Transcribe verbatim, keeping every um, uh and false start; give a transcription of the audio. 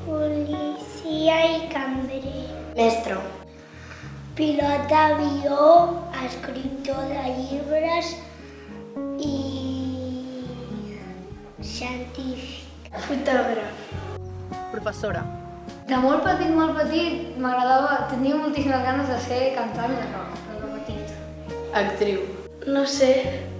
Policia i cambrer. Mestre. Pilot d'avió, escriptor de llibres i científic. Fotògraf. Professora. De molt petit, molt petit, m'agradava, tenia moltíssimes ganes de ser cantant de rock, de petit. Actriu. No sé.